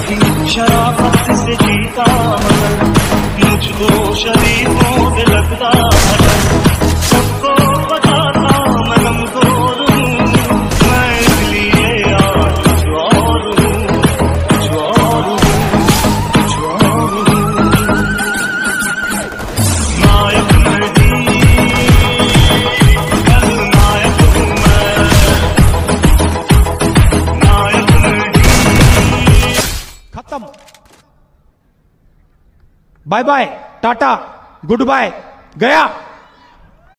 नहीं शराफत से जीता मगर मुझको शरीफों से लगता सबको बताता मैं कमजोर हूँ, मैं इसलिए आज कुछ और हूँ, कुछ और हूँ, कुछ और हूँ। नायक नहीं नायक हूँ मैं, नायक नहीं। खत्म। Bye bye, tata, goodbye, गया।